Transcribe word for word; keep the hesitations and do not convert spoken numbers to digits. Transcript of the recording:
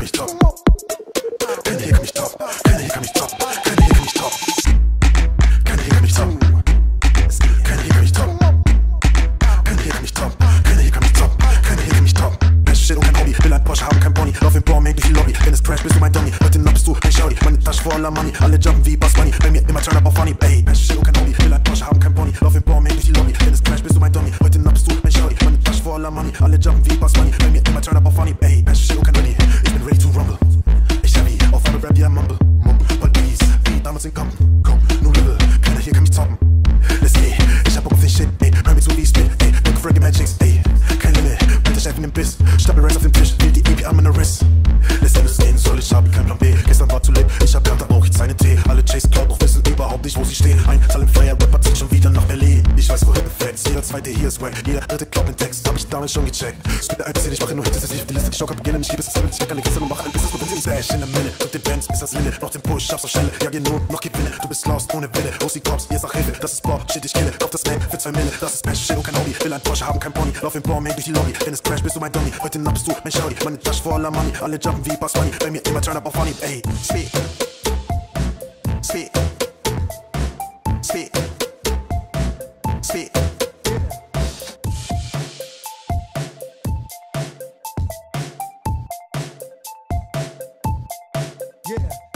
mich top. Keine hier kann mich top. Keine hier kann mich top. Keine hier kann mich top. Keine hier kann mich top. Keine hier kann mich top. Keine hier kann mich top. Keine hier kann mich top. Keine hier kann mich top. Best Shit und kein Hobby. Will ein Porsche haben, kein Pony. Lauf im Baum, durch die Lobby. Wenn es crash, bist du mein Dummy. Heute Nacht bist du ein Shorty. Meine Tasche voller Money. Alle jumpen wie Boss Money. Bei mir immer turn up auf funny. Ey, best Shit und kein Hobby. Will ein Porsche haben, kein Pony. Lauf im Baum, durch die Lobby. Wenn es crash, bist du mein Dummy. Heute Nacht bist du ein Shorty. Meine Tasche voller Money. Alle jumpen wie Boss Money. Bei mir immer turn up auf funny. Ey, best Shit und kein Hobby. Ich bin ready to rumble. Ich heavy auf alle Rap, ja Mumble. Weil Biggies, wie damals in Compton. Komm, nur Level. Keiner hier kann mich toppen. Let's geh. Ich hab Bock auf den Shit, ey. Hör mir zu wie ich spit, ey. Bock auf Reggae Magics, ey. Kein Limit. Bitte Chef in den Biss. Stapel Racks auf dem Tisch. Will die E P an meiner Wrist. Let's end es gehen soll. Ich habe keinen Plan B. Gestern war zu lit. Ich hab Karte auch jetzt einen Tee. Alle Chase Cloud noch wissen überhaupt nicht, wo sie stehen. Ein Talent Fire Rapper zieht schon wieder nach Berlin. Ich weiß, wo Hip Effects. Jeder zweite hier ist wack. Jeder dritte Cloud den Text. Hab ich damals schon gecheckt. Spiele ein bisschen, ich mache nur Hits, dass ich auf die Liste. Die Joker beginnen. Ich liebe es, das Limit. Ich kann alle Gäste und mache ein Business. Nur wenn sie Bash in der Minute. Drück den Bands bis das Limit. Noch den Push, schaff's auf Stelle. Ja, geh nur noch gewinne. Du bist lost ohne Wille. Los die Cops, ihr sagt Hilfe. Das ist Bob, shit, ich kille. Kauf das Mac für zwei Mille. Das ist Best Shit und kein Hobby. Will ein Porsche haben, kein Pony. Lauf im Baum, durch die Lobby. Wenn es crash, bist du mein Dummy. Heute Nacht bist du mein Shorty. Meine Tasche voller Money. Alle jumpen wie Boss Money. Bei mir immer turn up auf funny. Ey, speed. Speed. Speed. Speed. Yeah.